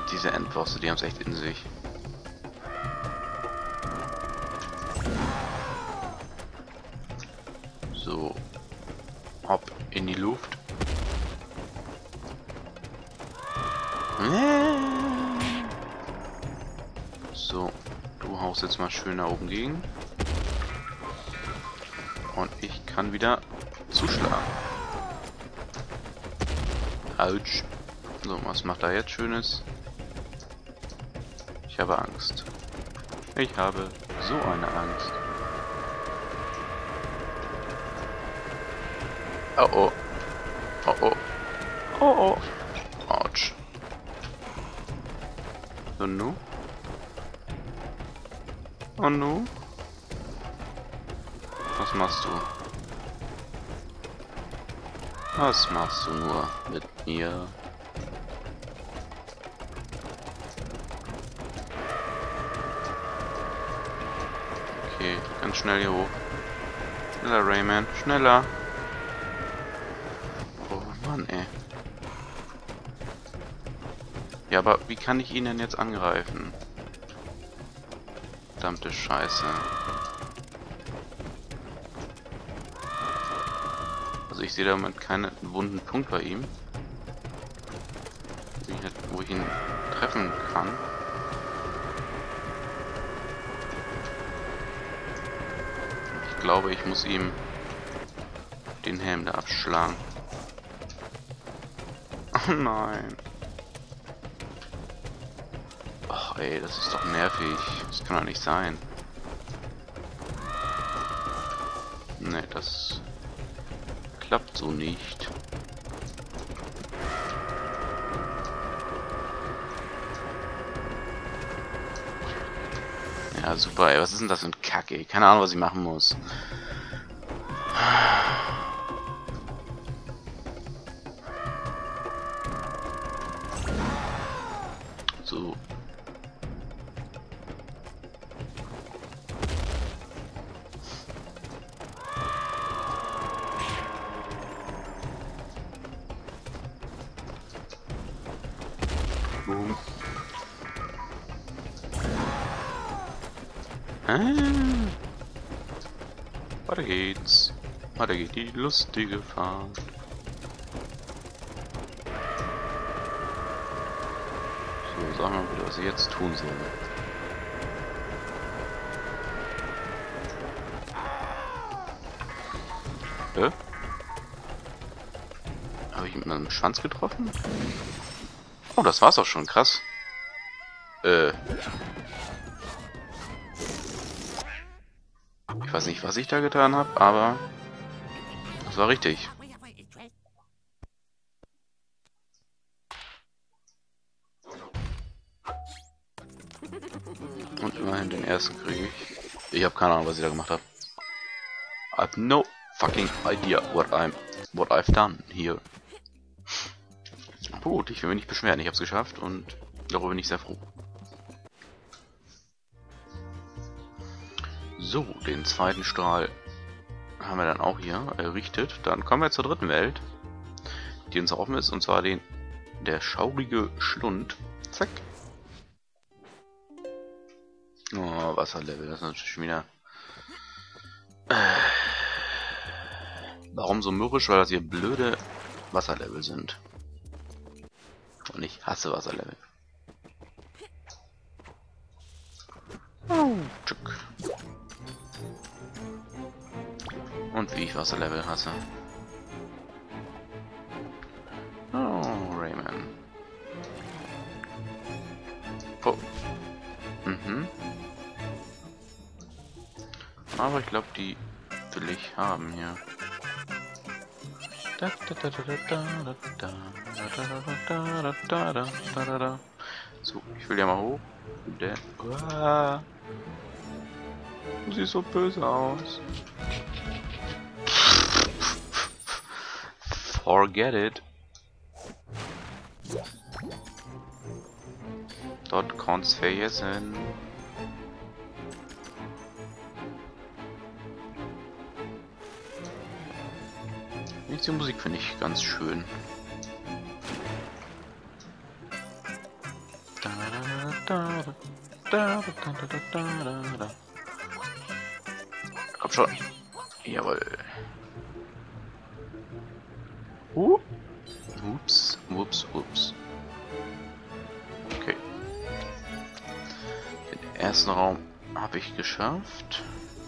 Diese Endbosse, die haben es echt in sich. So. Hopp in die Luft. So. Du haust jetzt mal schön da oben gegen. Und ich kann wieder zuschlagen. Autsch. So, was macht er jetzt Schönes? Ich habe Angst. Ich habe so eine Angst. Oh oh. Oh oh. Oh oh. Autsch. So nu? Oh nu? Was machst du? Was machst du nur mit mir? Okay, ganz schnell hier hoch. Schneller, Rayman, schneller. Oh Mann, ey. Ja, aber wie kann ich ihn denn jetzt angreifen? Verdammte Scheiße. Also ich sehe damit keinen wunden Punkt bei ihm. Wo ich ihn treffen kann. Ich glaube, ich muss ihm den Helm da abschlagen. Oh nein. Ach ey, das ist doch nervig. Das kann doch nicht sein. Ne, das klappt so nicht. Ja, super, ey. Was ist denn das für ein Kack, ey? Keine Ahnung, was ich machen muss. So. Boom. Weiter geht's. Weiter geht die lustige Fahrt. So, sagen wir mal bitte, was ich jetzt tun soll. Habe ich mit meinem Schwanz getroffen? Oh, das war's auch schon, krass. Ich weiß nicht, was ich da getan habe, aber das war richtig. Und immerhin den ersten kriege ich. Ich habe keine Ahnung, was ich da gemacht habe. I have no fucking idea what I've done here. Gut, ich will mich nicht beschweren. Ich habe es geschafft und darüber bin ich sehr froh. So, den zweiten Strahl haben wir dann auch hier errichtet. Dann kommen wir zur dritten Welt, die uns offen ist, und zwar der schaurige Schlund. Zack. Oh, Wasserlevel, das ist natürlich schon wieder... Warum so mürrisch? Weil das hier blöde Wasserlevel sind. Und ich hasse Wasserlevel. Oh, tschück. Und wie ich Wasserlevel hasse. Oh, Rayman. Oh. Mhm. Aber ich glaube, die will ich haben hier. So, ich will ja mal hoch. Du siehst so böse aus. Forget it. Dort kann's vergessen. Die Musik finde ich ganz schön. Komm schon. Jawohl. Ups, ups, ups. Okay. Den ersten Raum habe ich geschafft.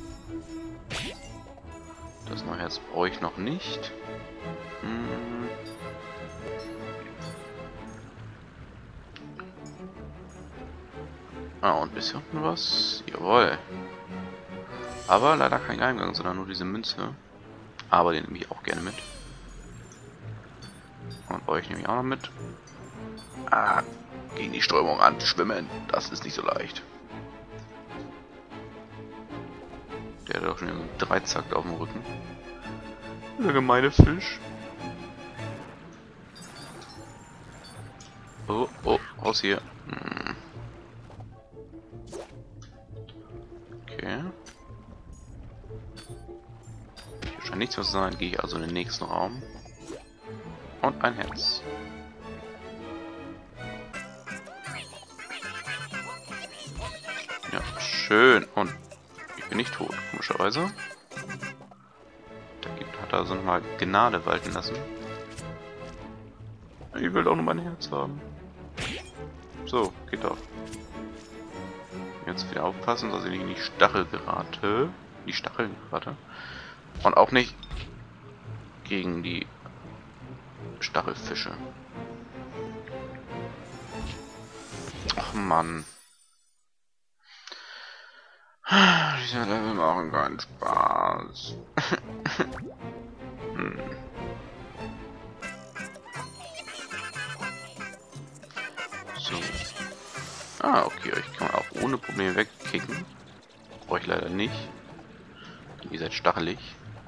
Das neue Herz brauche ich noch nicht. Ah, und bis hier unten was? Jawohl. Aber leider kein Geheimgang, sondern nur diese Münze. Aber den nehme ich auch gerne mit. Und euch nehme ich auch noch mit. Ah, gegen die Strömung anschwimmen. Das ist nicht so leicht. Der hat doch schon einen Dreizack auf dem Rücken. Der gemeine Fisch. Oh, oh, raus hier. Okay. Hier scheint nichts mehr zu sein. Gehe ich also in den nächsten Raum. Und ein Herz. Ja, schön. Und ich bin nicht tot, komischerweise. Da hat er also nochmal Gnade walten lassen. Ich will auch nur mein Herz haben. So, geht doch. Jetzt wieder aufpassen, dass ich nicht in die Stachel gerate. Die Stacheln gerate. Und auch nicht gegen die Stachelfische. Ach Mann. Diese Level machen keinen Spaß. So. Ah, okay, euch kann man auch ohne Probleme wegkicken. Brauche ich leider nicht. Ihr seid stachelig.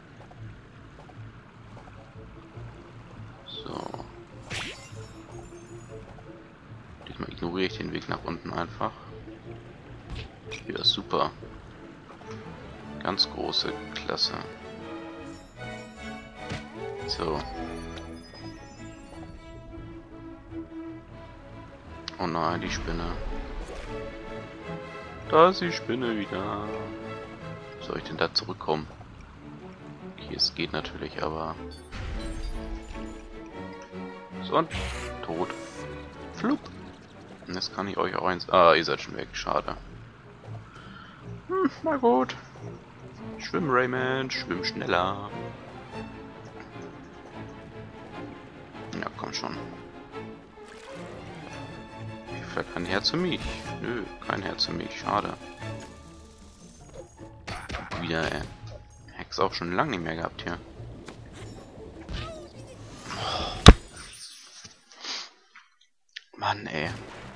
So. Diesmal ignoriere ich den Weg nach unten einfach. Hier ist super. Ganz große Klasse. So. Oh nein, die Spinne. Da ist die Spinne wieder. Soll ich denn da zurückkommen? Okay, es geht natürlich, aber... So, und tot. Flup. Und jetzt kann ich euch auch eins... Ah, ihr seid schon weg. Schade. Na gut. Schwimm, Raymond. Schwimm schneller. Ja, komm schon. Vielleicht kein Herz für mich. Nö, kein Herz für mich. Schade. Wieder, ey. Hex auch schon lange nicht mehr gehabt hier. Mann, ey.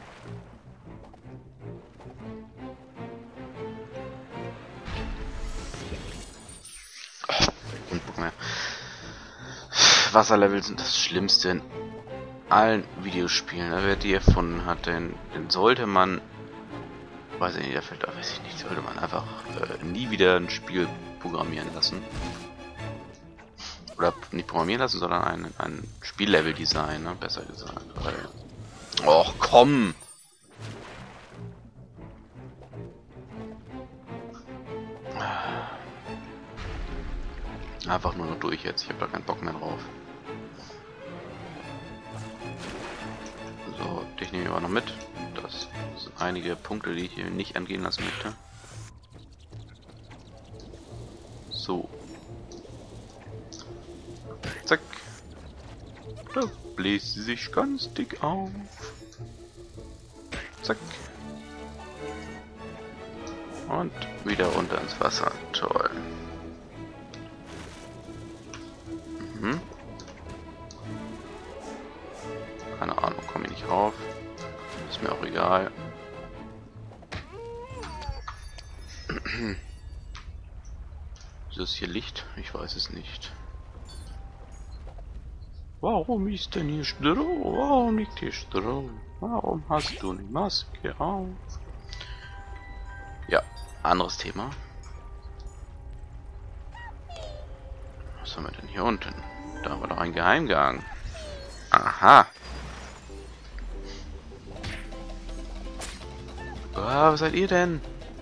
Wasserlevel sind das Schlimmste in allen Videospielen. Wer die erfunden hat, den sollte man, weiß ich nicht, sollte man einfach nie wieder ein Spiel programmieren lassen. Oder nicht programmieren lassen, sondern ein Spiellevel-Design, ne? Besser gesagt. Weil... Och, komm! Einfach nur noch durch jetzt, ich habe da keinen Bock mehr drauf. So, dich nehme ich aber noch mit. Das sind einige Punkte, die ich hier nicht angehen lassen möchte. So. Zack. Da bläst sie sich ganz dick auf. Zack. Und wieder runter ins Wasser. Toll. Mhm. Keine Ahnung, komme ich nicht rauf. Ist mir auch egal. Ist das hier Licht? Ich weiß es nicht. Warum ist denn hier Stroh? Warum liegt hier Stroh? Warum hast du eine Maske auf? Ja, anderes Thema. Was haben wir denn hier unten? Da war doch ein Geheimgang. Aha. Ah, was seid ihr denn?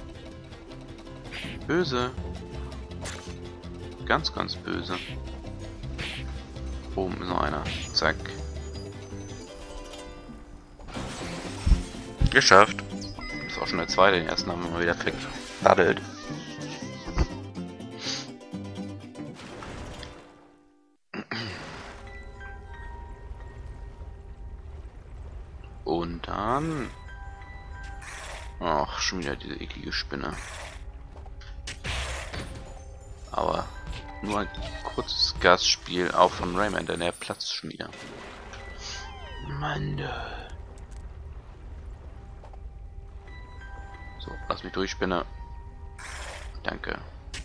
Böse. Ganz, ganz böse. Oben ist noch einer. Zack. Geschafft. Das ist auch schon der zweite. Den ersten haben wir mal wieder verdaddelt. Und dann... Ach, schon wieder diese eklige Spinne. Aber nur ein kurzes Gastspiel, auch von Rayman, denn er platzt schon wieder. Mann. So, lass mich durch, Spinne. Danke.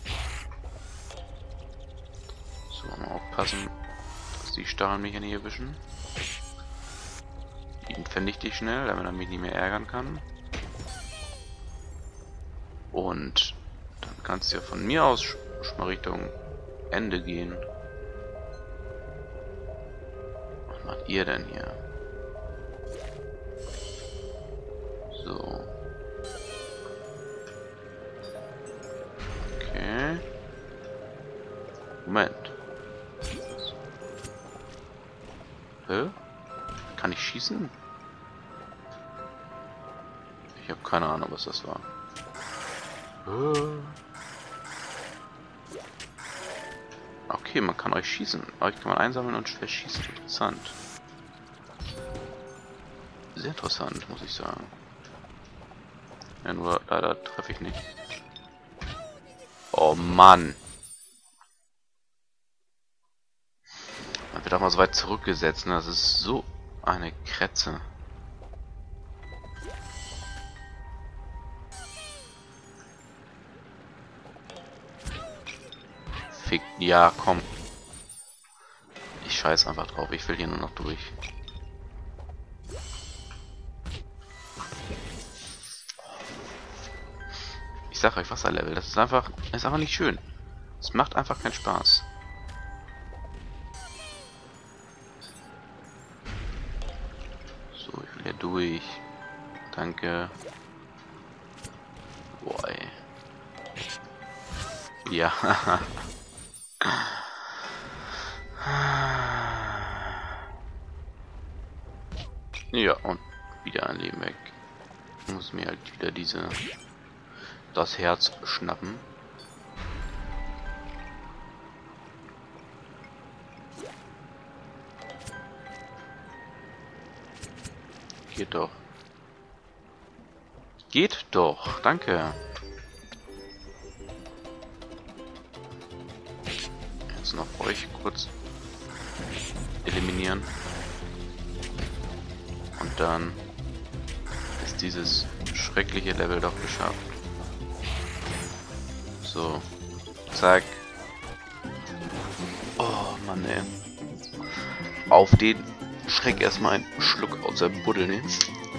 So, mal aufpassen, dass die Stacheln mich ja nicht erwischen. Ihn vernichte ich schnell, damit er mich nicht mehr ärgern kann. Und dann kannst du ja von mir aus schon mal Richtung Ende gehen. Was macht ihr denn hier? So. Okay. Moment. Hä? Kann ich schießen? Ich habe keine Ahnung, was das war. Okay, man kann euch schießen. Euch kann man einsammeln und verschießen. Interessant. Sehr interessant, muss ich sagen. Ja, nur leider treffe ich nicht. Oh Mann. Man wird auch mal so weit zurückgesetzt, ne? Das ist so eine Kretze. Fick. Ja, komm. Ich scheiß einfach drauf. Ich will hier nur noch durch. Ich sag euch, Wasserlevel, das ist einfach nicht schön. Es macht einfach keinen Spaß. So, ich will hier durch. Danke. Boah, ey. Ja. Ja, und wieder ein Leben weg. Ich muss mir halt wieder das Herz schnappen. Geht doch. Geht doch, danke. Jetzt noch euch kurz eliminieren. Und dann ist dieses schreckliche Level doch geschafft. So. Zack. Oh Mann, ey. Auf den Schreck erstmal einen Schluck aus der Buddel nehmen.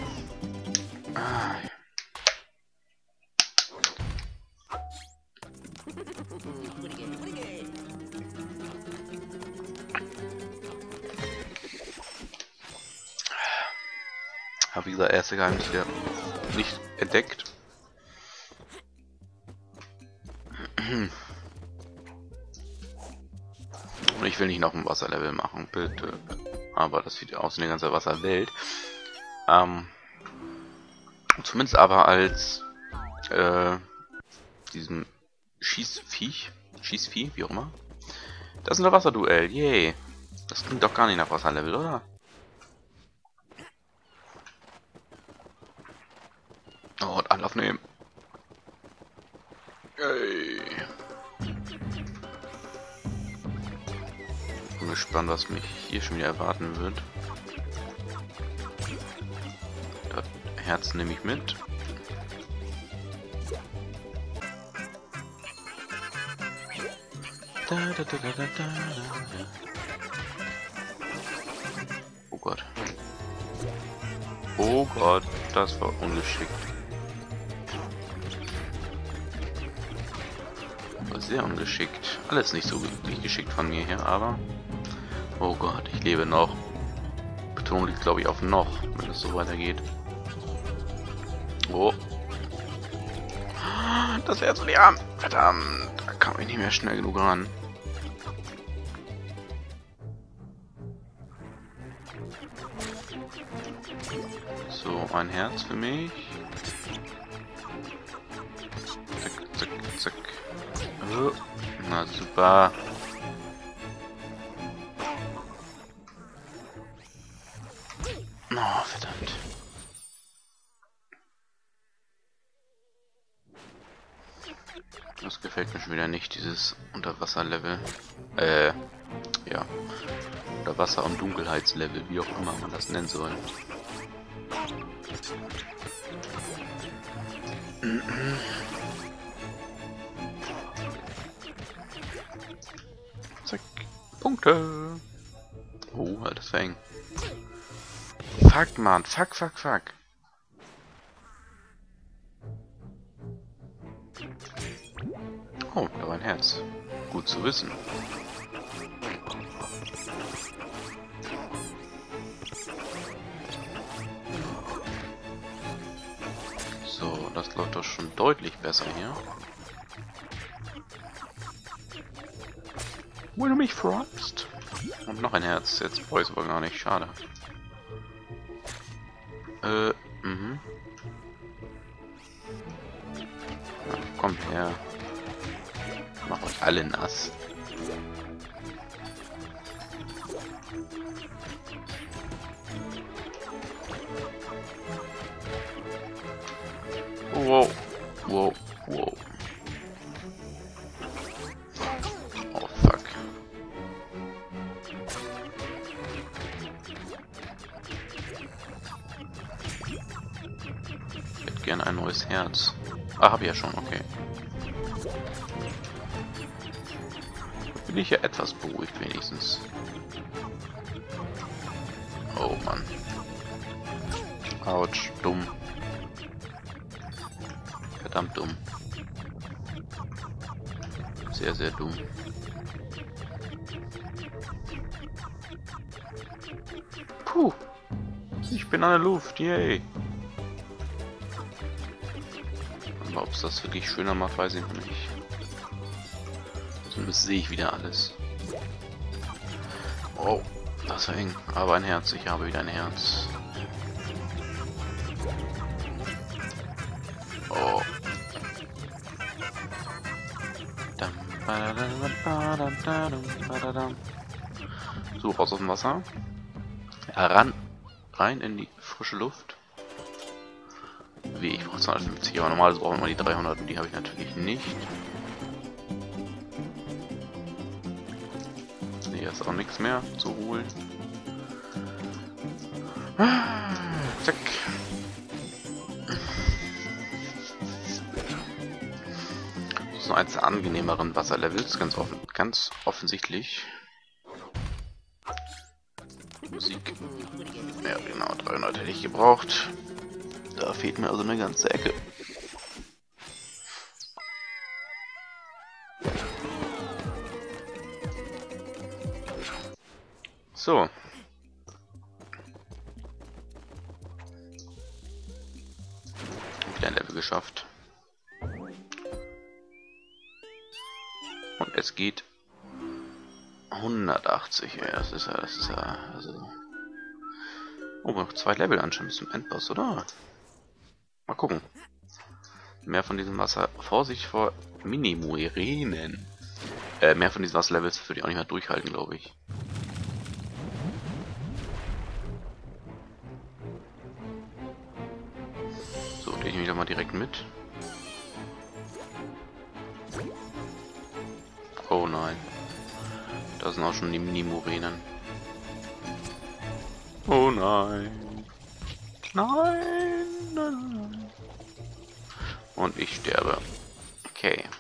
Habe dieser erste Geheimnis hier nicht entdeckt. Und ich will nicht noch ein Wasserlevel machen, bitte. Aber das sieht ja aus wie eine ganze Wasserwelt. Zumindest aber als diesem Schießvieh, wie auch immer. Das ist ein Wasserduell, yay. Das klingt doch gar nicht nach Wasserlevel, oder? Oh, und Anlauf nehmen. Yay. Bin gespannt, was mich hier schon wieder erwarten wird. Das Herz nehme ich mit. Oh Gott. Oh Gott, das war ungeschickt. War sehr ungeschickt. Alles nicht so wirklich geschickt von mir hier, aber... Oh Gott, ich lebe noch. Betonung liegt, glaube ich, auf noch, wenn es so weitergeht. Oh, Das wäre so die Arm. Verdammt, da kam ich nicht mehr schnell genug ran. So, ein Herz für mich. Zack, zack, zack. Oh, na super. Oh, verdammt. Das gefällt mir schon wieder nicht, dieses Unterwasserlevel. Ja. Unterwasser- und Dunkelheitslevel, wie auch immer man das nennen soll. Zack. Punkte. Oh, das war eng. Fuck, man. Fuck, fuck, fuck. Oh, da war ein Herz. Gut zu wissen. So, das läuft doch schon deutlich besser hier. Wenn du mich fragst. Und noch ein Herz. Jetzt brauche ich es aber gar nicht. Schade. Mhm. Ja, komm her. Mach euch alle nass. Wow. Wow. Wow. Oh, fuck. Ich hätte gerne ein neues Herz. Ah, hab ich ja schon, okay. Bin ich ja etwas beruhigt wenigstens. Oh Mann. Autsch, dumm. Verdammt dumm. Sehr, sehr dumm. Puh. Ich bin an der Luft, yay. Aber ob es das wirklich schöner macht, weiß ich noch nicht. Zumindest sehe ich wieder alles. Oh, das war eng. Aber ein Herz, ich habe wieder ein Herz. Oh. So, raus aus dem Wasser. Heran. Rein in die frische Luft. Wie, ich brauche 250, aber normalerweise brauchen wir die 300 und die habe ich natürlich nicht. Hier ist auch nichts mehr zu holen. Zack. Das ist noch eins der angenehmeren Wasserlevels, ganz offensichtlich. Musik. Ja, genau, 300 hätte ich gebraucht. Da fehlt mir also eine ganze Ecke. So. Wieder ein Level geschafft. Und es geht 180. Ja, das ist ja, also. Oh, noch 2 Level anscheinend bis zum Endboss, oder? Mal gucken. Mehr von diesem Wasser. Vorsicht vor Mini-Muirenen. Mehr von diesen Wasserlevels würde ich auch nicht mehr durchhalten, glaube ich. So, den nehme ich doch mal direkt mit. Oh nein. Da sind auch schon die Mini-Murenen. Oh nein. Nein, nein, nein. Und ich sterbe. Okay.